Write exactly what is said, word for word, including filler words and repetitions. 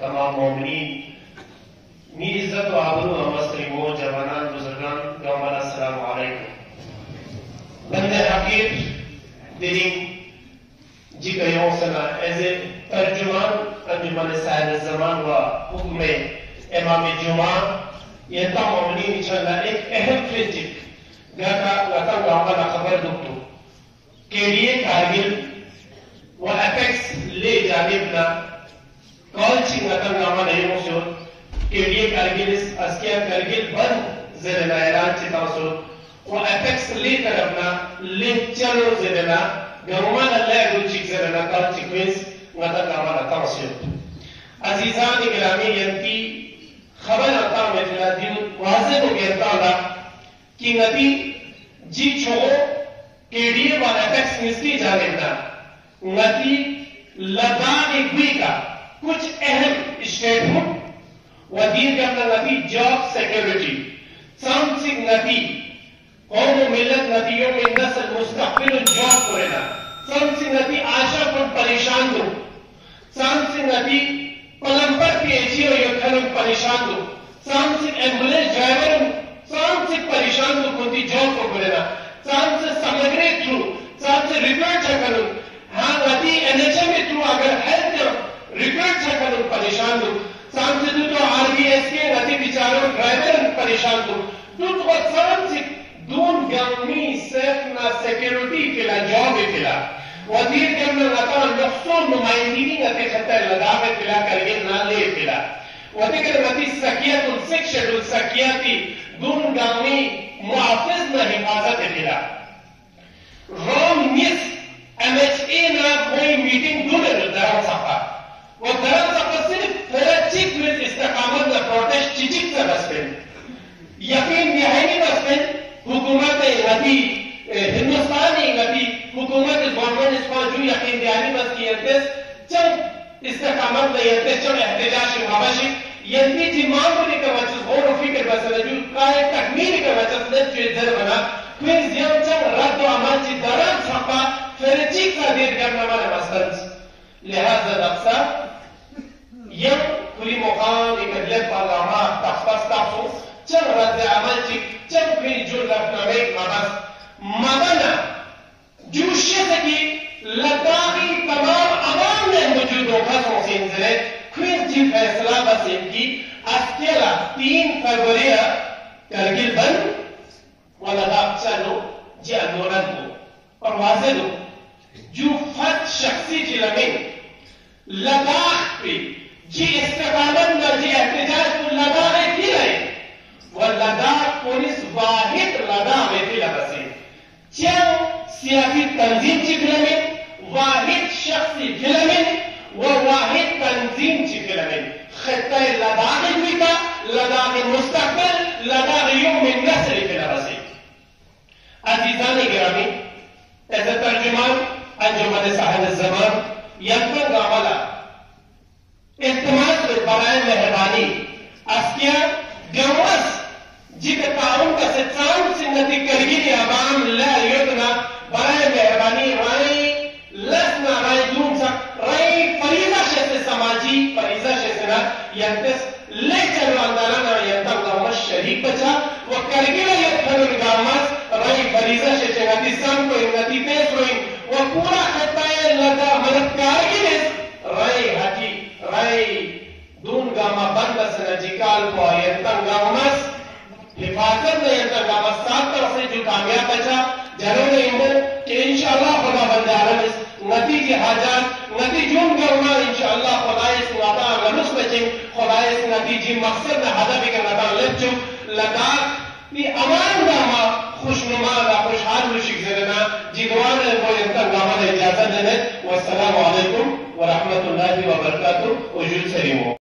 تمام مومنین می عزت و آبرو مسلموں جوانان بزرگان گاؤں السلام علیکم بندے حقیر دینی جی کا یوم سنا ایز اے ترجمان انجمن صاحب الزمان و حکم امام جمعہ یہ تا مومنین انشاءاللہ ایک اہم فیجک گاتا گاتا گاؤں خبر دکتو کیڑیے کارگل و اپیکس لے جانبنا کال چنگتا گاما نہیں سو کیڑیے کارگل اس اسکیا کارگل بند زیرنا اعلان چیتا سو و اپیکس لے طرفنا لے چلو زیرنا گاما اللہ رو چک زیرنا کال چکوینس گاتا گاما نتا سو عزیزان گرامی ینتی خبر آتا میتنا دیو واضح کو گیرتا اللہ کہ نتی جی چھوڑو کیڑیے و اپیکس نسلی جانبنا نتی لداخ گوئی کا کچھ اہم اسٹیٹ ہوں و دیر کرنا نتی جاب سیکیورٹی سام سنگ نتی قوم و ملت نتیوں میں نسل مستقبل و جاب کرنا سام سنگ نتی آشا پر پریشان دو سام سنگ نتی پلمبر پی ایچی و یوتھنم پریشان دو سام سنگ ایمبولینس ڈرائیورم سام سنگ پریشان دو کنتی جاب کو کرنا سام سے سمگرے تھرو سام سے ریپورٹ چکلو ہاں نتی این ایچ ایم تھرو اگر ہیلتھ ریپورٹ چکلو پریشان دو سام سے دو تو آر بی ایس کے نتی بیچاروں ڈرائیور پریشان دو دو تو سام سے دون گامی سیفنا سیکیورٹی کلا جاب کلا وزیر کرنا نتا نفسو نمائندگی نتی خطر لداخ کلا کرگل نہ لے کلا وذکر نتی سکیت السک شیڈول سکیتی دون گامی محافظ نہ حفاظت کلا روم نیس ایم ایچ اے نا کوئی میٹنگ دو در درم سفا وہ درم سفا صرف فرچک ویز استقامت نا پروٹیسٹ چیچک سے بسپن یقین نہائی بسپن حکومت نبی ہندوستانی نبی حکومت گورنمنٹ اس پر جو یقین دہانی بس کی انتس چند استقامت نہیں انتس چند احتجاج مابشی ینتی جی مانگولی کا وچس غور و فکر بسنا جو کائے تکمیلی کا وچس نت جو در بنا کوئی زیان چند رد و عمل چی دران سفا فرچیک کا دیر کرنا مانا مستنس لہذا دقصا یم کلی مقام ایک ادلت پارلاما تخفص تخفو چند رد عمل چی چند کوئی جو رفنا میک مبس مبنا جو شخص کی لداخی تمام عوام نے موجود ہوگا سوسین زرے کوئی جی فیصلہ بس ان کی اسکیلا تین فروری کرگل بند و لداخ چلو جی اندولت ہو اور واضح دو جو فرد شخصی جی لمن لداخ پہ جی استقامت نہ جی احتجاج کو لداخ کی رہے و لداخ پولیس واحد لداخ میں بھی لبسے چند سیاسی تنظیم چی فلمن واحد شخصی فلمن و واحد تنظیم چی فلمن خطہ لداخ بھی کا لداخ مستقبل لداخ یوم نسل فی لبسے عزیزان گرامی ایز ترجمان انجمن صاحب الزمان یقین گاملا احتمال برائے مہربانی اسکیا گوس جی کے تعاون کا ستسان سنتی کرگی عوام لا یدنا برائے مہربانی رائے لسنا رائے دون سا رائے فریضہ شیسے سماجی فریضہ شیسنا ینتس لے چلو اندارانا ینتا گامس شریک بچا وہ کرگی یدھنو گامس رائے فریضہ شیسے نتی سم کو نتی پیس ہوئی وہ پورا خطہ لگا مدد کارگی رائے حجی رائے دون گاما بند سنا جکال کو ینتا گامس حفاظت نے ینتا گامس سات طرف سے جو کامیاب بچا جنہوں نے امو کہ انشاءاللہ خدا بندارم اس نتیجی حاجات نتیجون گونا انشاءاللہ خدا اس نتا غلوس بچیں خدا اس نتیجی مقصد نہ حدا بھی کرنا لبچو لداخ تی امان گاما خوشنما دا خوشحال رشک زرنا جدوان وہ ینتا گاما دا اجازت دینے والسلام علیکم ورحمت اللہ وبرکاتہ وجود سلیمو